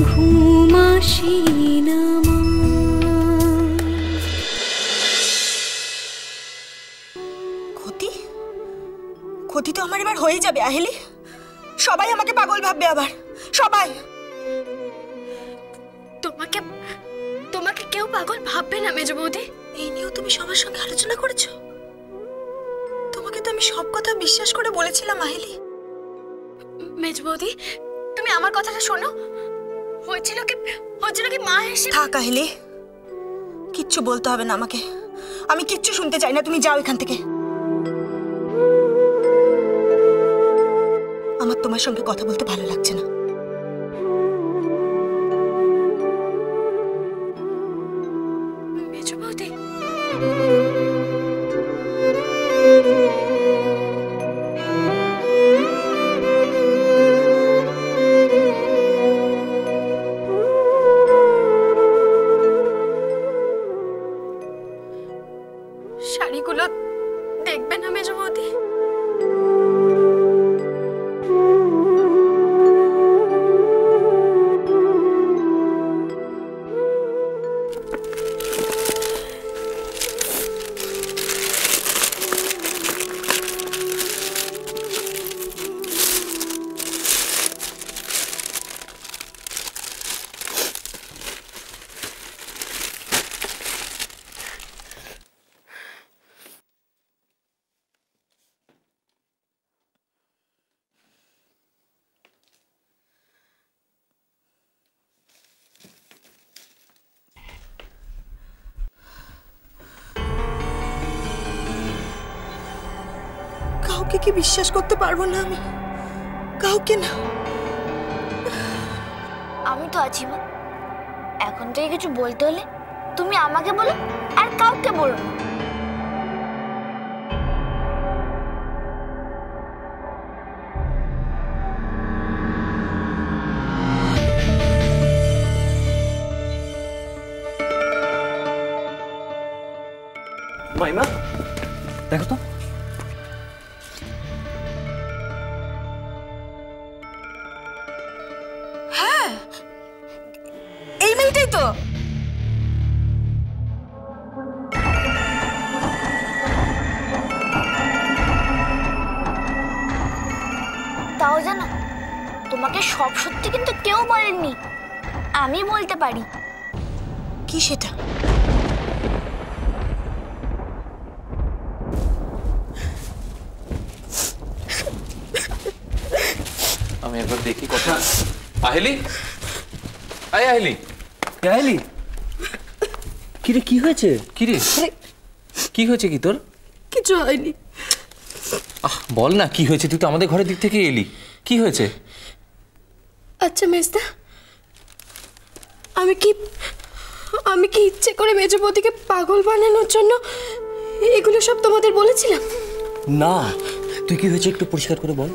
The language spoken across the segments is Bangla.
ঘুম আসে না মা। ক্ষতি ক্ষতি তো আমার এবার হয়ে যাবে আহেলি। সবাই আমাকে পাগল ভাববে আবার, সবাই। তোমাকে তোমাকে কেউ পাগল ভাববে না মেজ বৌদি। এই নিয়েও তুমি সবার সঙ্গে আলোচনা করেছো? তোমাকে তো আমি সব কথা বিশ্বাস করে বলেছিলাম আহেলি। মেজ বৌদি তুমি আমার কথাটা শোনো। হয়েছিল কি মা এসে। থাক আহেলি, কিচ্ছু বলতে হবে না আমাকে, আমি কিচ্ছু শুনতে চাই না। তুমি যাও এখান থেকে। আমার তোমার সঙ্গে কথা বলতে ভালো লাগছে না। মেজ বৌদি শাড়িগুলো দেখবে না মেজ বৌদি? কাউকে কি বিশ্বাস করতে পারবো না আমি? কাউকে না। আমি তো আছি মা। এখন থেকে কিছু বলতে হলে তুমি আমাকে বলো, আর কাউকে বলো না। মাইমা দেখো তো। হ্যাঁ, এই মেয়েটাই তো। তাও জানো, তোমাকে সব সত্যি কিন্তু কেউ বলেননি, আমি বলতে পারি। কি সেটা? আমি একবার দেখি কথা। আহেলি, আয় আহেলি। আহেলি, কিরে কি হয়েছে? কিরে কি হয়েছে? কি তোর? কিছু হয়নি। বল না কি হয়েছে? তুই তো আমাদের ঘরের দিক থেকে এলি, কি হয়েছে? আচ্ছা মেজদা, আমি কি ইচ্ছে করে মেজ বৌদিকে পাগল বানানোর জন্য এগুলো সব তোমাদের বলেছিলাম? না, তুই কি হয়েছে একটু পরিষ্কার করে বল।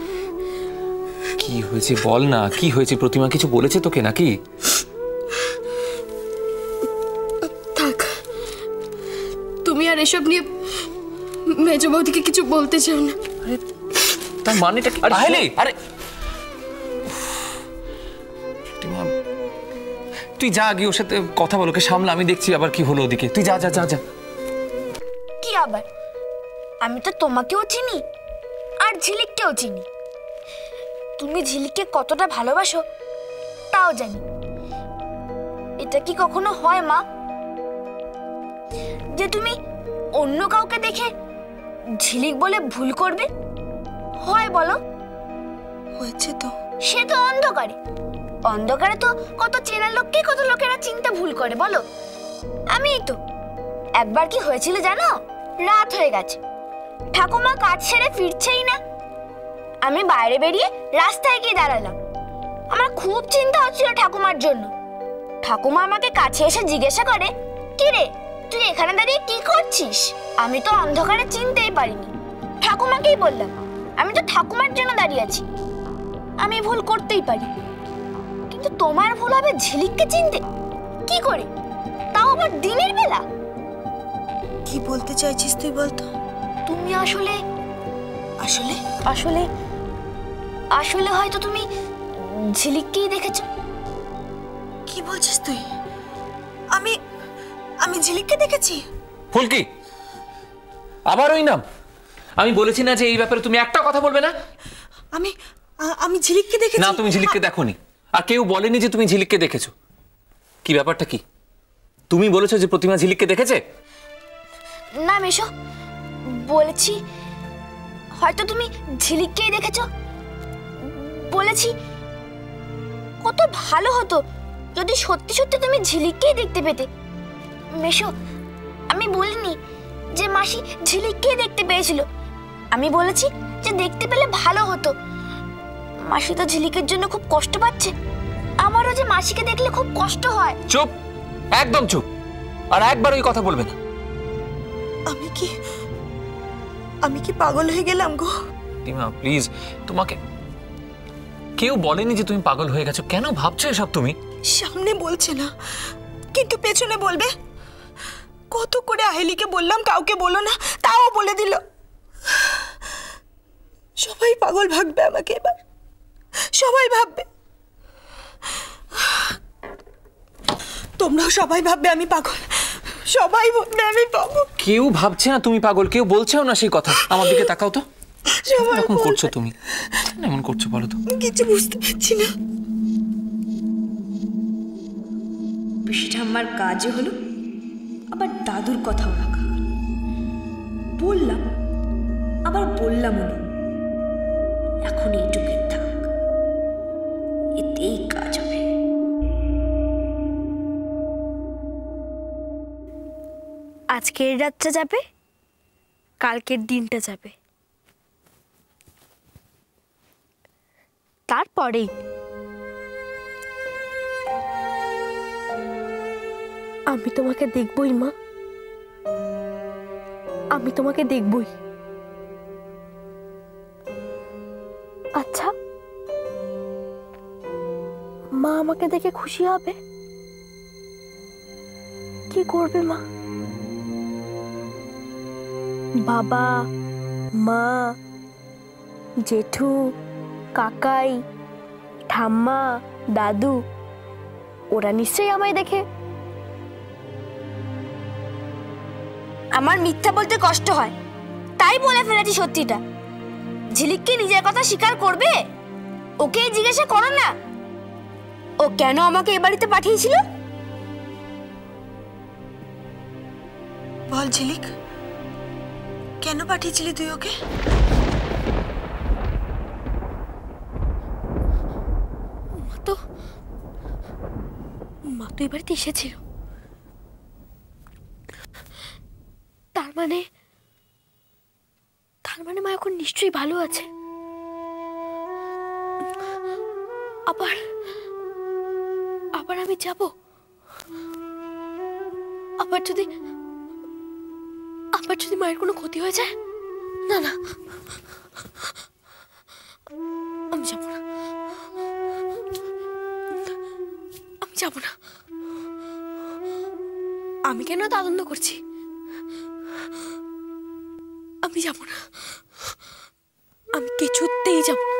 কি হয়েছে বল না, কি হয়েছে? প্রতিমা কিছু বলেছে তোকে নাকি? থাক, তুমি আর এসব নিয়ে মেজ বৌদিকে কিছু বলতে চাও না। আরে তার মানেটা কি? আহেলি, আরে তুই যা গিয়ে ওর সাথে কথা বল, ওকে সামলা, আমি দেখছি আবার কি হলো ওদিকে। তুই যা যা যা যা। কি আবার? আমি তো তোমাকেও চিনি আর ঝিলিককেও চিনি। তুমি ঝিলিককে কতটা ভালোবাসো তাও জানি। এটা কি কখনো হয় মা, যে তুমি অন্য কাউকে দেখে ঝিলিক বলে ভুল করবে? হয় বলো? হয়েছে তো। সে তো অন্ধকারে। অন্ধকারে তো কত চেনা লোককে কত লোকেরা চিনতে ভুল করে বলো। আমিই তো। একবার কি হয়েছিল জানো? রাত হয়ে গেছে, ঠাকুমা কাজ সেরে ফিরছেই না। আমি বাইরে বেরিয়ে রাস্তায় গিয়ে দাঁড়ালাম। আমার খুব চিন্তা হচ্ছিল ঠাকুমার জন্য। ঠাকুমা আমাকে কাছে এসে জিজ্ঞাসা করে, কি রে তুই এখানে দাঁড়িয়ে কি করছিস? আমি তো অন্ধকারে চিনতেই পারিনি। ঠাকুমাকেই বললাম, আমি তো ঠাকুমার জন্য দাঁড়িয়ে আছি, আমি ভুল করতেই পারি। কিন্তু তোমার ভুল হবে ঝিলিককে চিনতে? কি করে, তাও আবার দিনের বেলা? কি বলতে চাইছিস তুই বলতো? তুমি আসলে আসলে আসলে আসলে হয়তো তুমি ঝিলিককেই দেখেছো। কি বলছিস তুই? আমি আমি ঝিলিককে দেখেছি। ফুলকি, আবার ওই নাম? আমি বলেছি না যে এই ব্যাপারে তুমি একটা কথা বলবে না? আমি আমি ঝিলিককে দেখেছি। না, তুমি ঝিলিককে দেখোনি, আর কেউ বলেনি যে তুমি ঝিলিককে দেখেছো। কি ব্যাপারটা কি? তুমি বলেছো যে প্রতিমা ঝিলিককে দেখেছে? না মেশো, বলেছি হয়তো তুমি ঝিলিককেই দেখেছো। বলেছি কত ভালো হতো যদি সত্যি সত্যি তুমি ঝিলিককেই দেখতে পেতে। মেশো, আমি বলিনি যে মাসি ঝিলিককেই দেখতে পেয়েছিল। আমি বলেছি যে দেখতে পেলে ভালো হতো। মাসি তো ঝিলিকের জন্য খুব কষ্ট পাচ্ছে। আমারও যে মাসিকে দেখলে খুব কষ্ট হয়। চুপ, একদম চুপ, আর একবার ওই কথা বলবে না। আমি কি পাগল হয়ে গেলাম গো? প্রতিমা প্লিজ, তোমাকে কেউ বলেনি যে তুমি পাগল হয়ে গেছো। কেন ভাবছো এসব তুমি? সামনে বলছে না, কিন্তু পেছনে বলবে। কত করে আহেলিকে বললাম কাউকে বলো না, তাও বলে দিল। সবাই পাগল ভাববে আমাকে এবার, সবাই ভাববে। তোমরাও সবাই ভাববে আমি পাগল, সবাই বলবে আমি পাগল। কেউ ভাবছে না তুমি পাগল, কেউ বলছেও না সেই কথা। আমার দিকে তাকাও তো, এরকম করছো তুমি, এমন করছো বলো তো? কিছু বুঝতে পারছি না। পিসি ঠাম্মার কাজে হলো, আবার দাদুর কথাও রাখা হলো। বললাম, আবার বললামও না। এখন এইটুকুই থাক, এতেই কাজ হবে। আজকের রাতটা যাবে, কালকের দিনটা যাবে, তারপরেই আমি তোমাকে দেখবই মা, আমি তোমাকে দেখবই। আচ্ছা, মা আমাকে দেখে খুশি হবে? কি করবে মা? বাবা, মা, জেঠু, কাকাই, ঠাম্মা, দাদু, ওরা নিশ্চয়ই আমায় দেখে। আমার মিথ্যা বলতে কষ্ট হয়, তাই বলে ফেলেছি সত্যিটা। ঝিলিক কি নিজের কথা স্বীকার করবে? ওকে জিজ্ঞাসা করো না, ও কেন আমাকে এ বাড়িতে পাঠিয়েছিল। বল ঝিলিক, কেন পাঠিয়েছিলি তুই ওকে? মা তো এবারে এসেছিল, তার মানে মা এখন নিশ্চয়ই ভালো আছে। আবার আমি যাব, আবার যদি মায়ের কোনো ক্ষতি হয়ে যায়। না না, আমি যাব না, আমি যাব না। আমি কেন এত আনন্দ করছি? আমি যাব না, আমি কিছুতেই যাব না।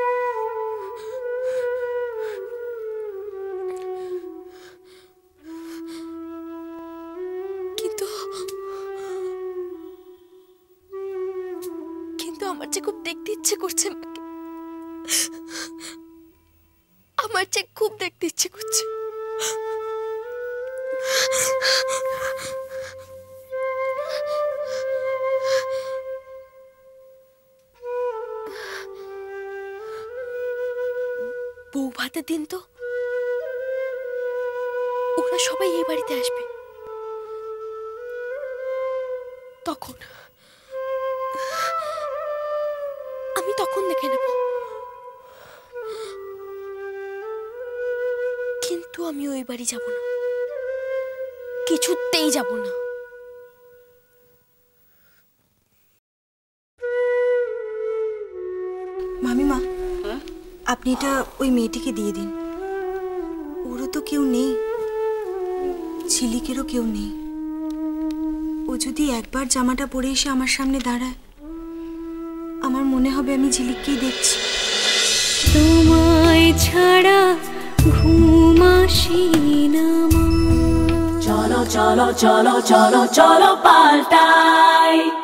কিন্তু আমার যে খুব দেখতে ইচ্ছে করছে মাকে, আমার যে খুব দেখতে ইচ্ছে করছে। বউ ভাতের দিন তো ওরা সবাই এই বাড়িতে আসবে, তখন আমি দেখে নেব। কিন্তু আমি ওই বাড়ি যাব না, কিছুতেই যাব না। মামিমা, আপনি এটা ওই মেয়েটিকে দিয়ে দিন। ওরও তো কেউ নেই, ঝিলিকেরও কেউ নেই। ও যদি একবার জামাটা পরে এসে আমার সামনে দাঁড়ায়, আমার মনে হবে আমি ঝিলিককেই দেখছি। তোমায় ছাড়া ঘুমা চলো চলো চলো চলো চলো পাল্টাই